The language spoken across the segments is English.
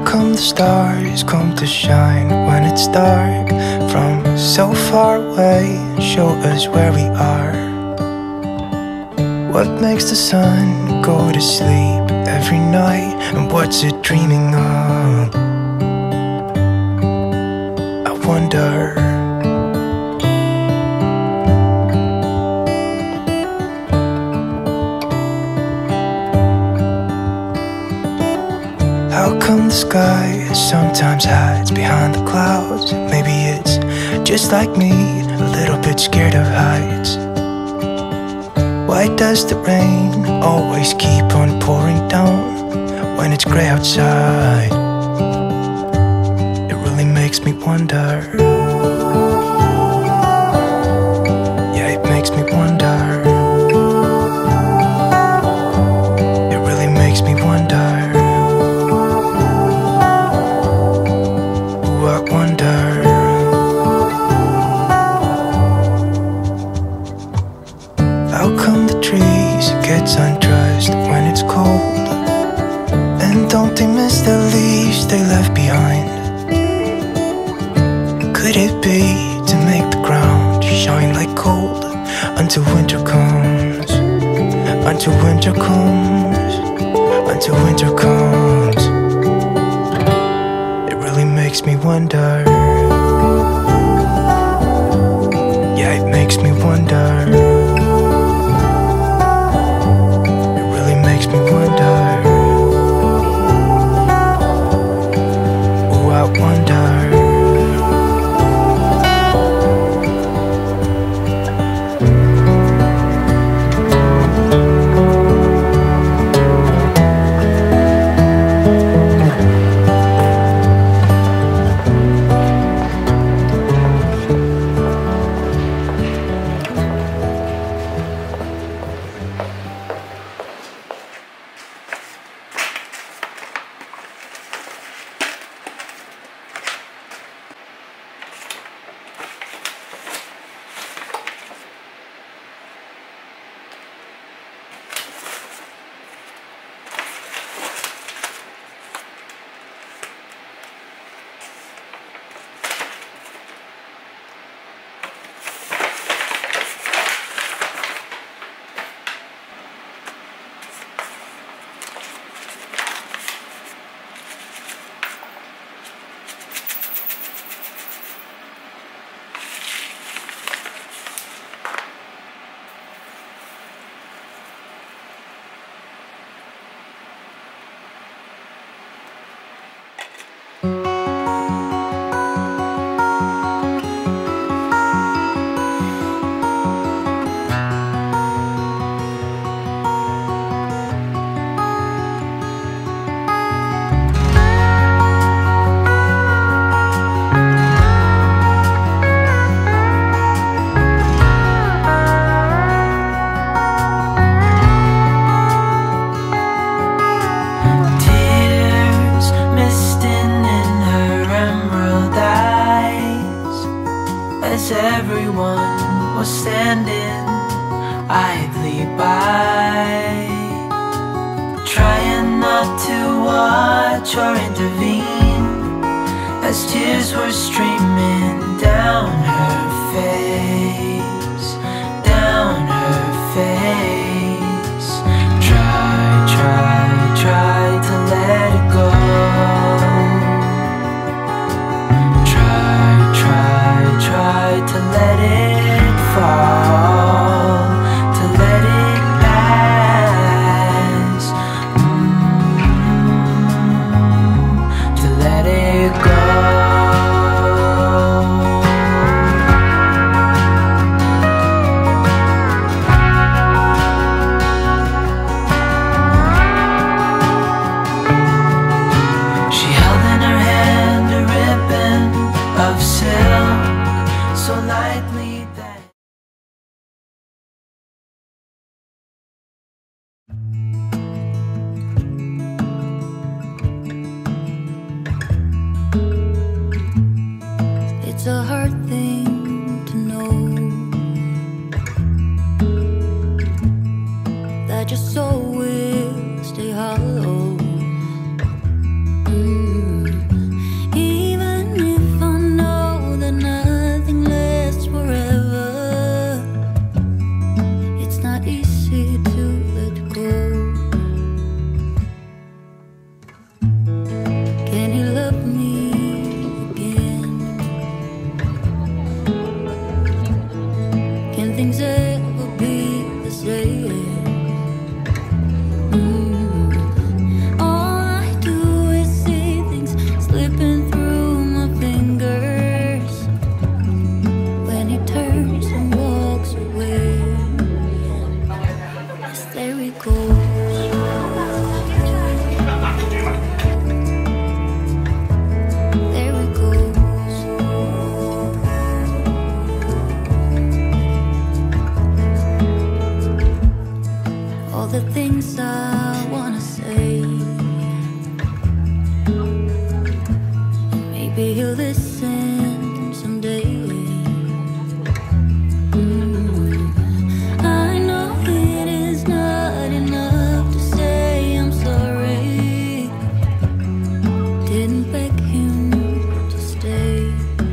come the stars come to shine when it's dark from so far away and show us where we are? What makes the sun go to sleep every night, and what's it dreaming of? I wonder. How come the sky sometimes hides behind the clouds? Maybe it's just like me, a little bit scared of heights. Why does the rain always keep on pouring down when it's grey outside? It really makes me wonder. Yeah, it makes me wonder. It really makes me wonder. I wonder. How come the trees get undressed when it's cold? And don't they miss the leaves they left behind? Could it be to make the ground shine like gold until winter comes? Until winter comes. Until winter comes. Makes me wonder. Yeah, it makes me wonder. It really makes me wonder. Oh, I wonder. As everyone was standing idly by, trying not to watch or intervene, as tears were streaming down her face, down her face. Try to let it go. Try to let it fall, to let it pass, to let it go. She held in her hand a ribbon of silk, so lightly. things ever be the same. All I do is see things slipping through my fingers when he turns and walks away. Yes, there he goes. All the things I wanna say, maybe he'll listen someday. I know it is not enough to say I'm sorry. Didn't beg him to stay,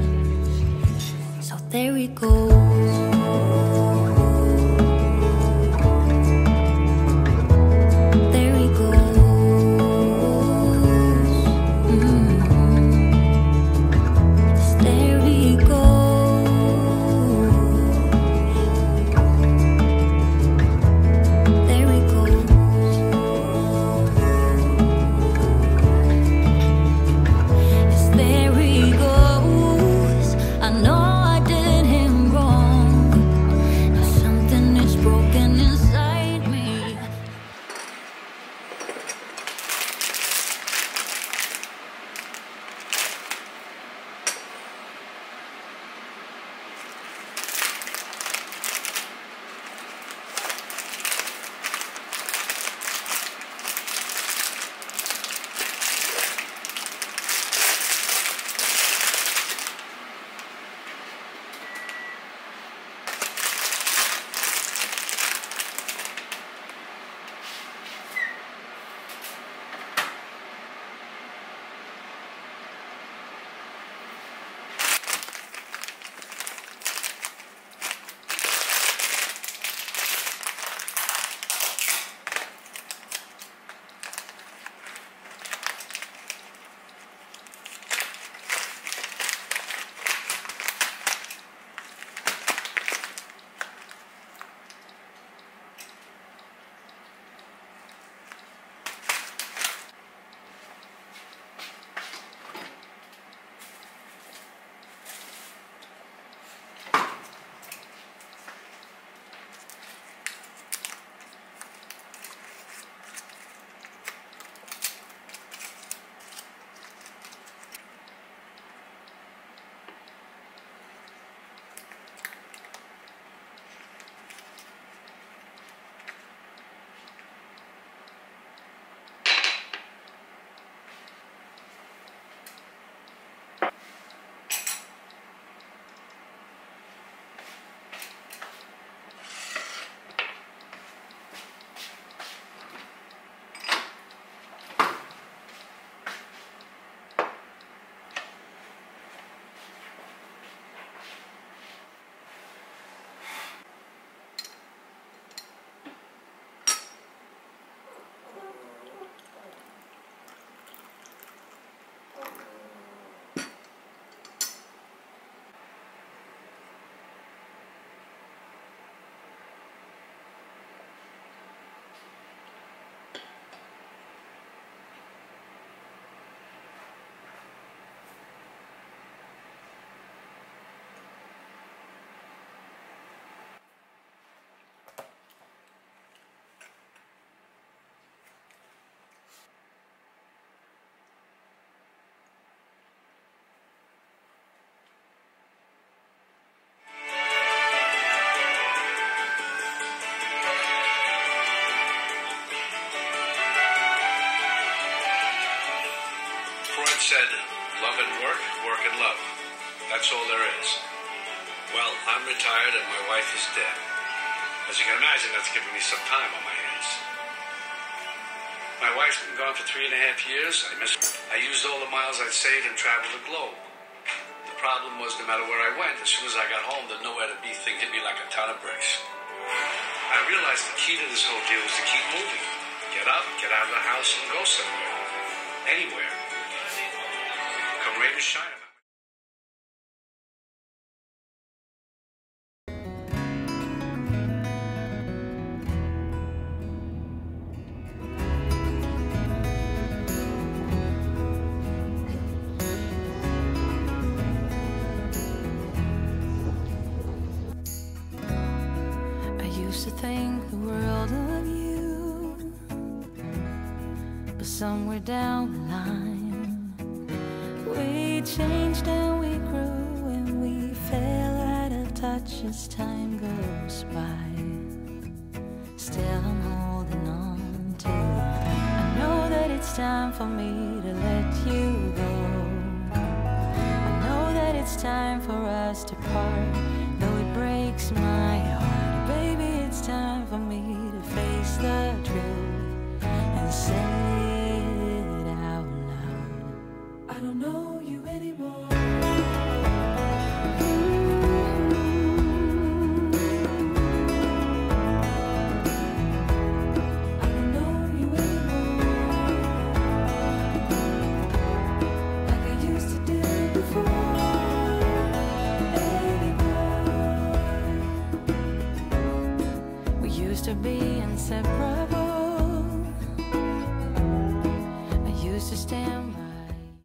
so there he goes. Said, love and work, work and love. That's all there is. Well, I'm retired and my wife is dead. As you can imagine, that's given me some time on my hands. My wife's been gone for 3.5 years. I miss her. I used all the miles I'd saved and traveled the globe. The problem was, no matter where I went, as soon as I got home, the nowhere to be thing hit me like a ton of bricks. I realized the key to this whole deal was to keep moving. Get up, get out of the house, and go somewhere. Anywhere. Come rain or shine. used to think the world of you, but somewhere down the line we changed and we grew and we fell out of touch as time goes by. Still I'm holding on to you. I know that it's time for me to let you go. I know that it's time for us to part.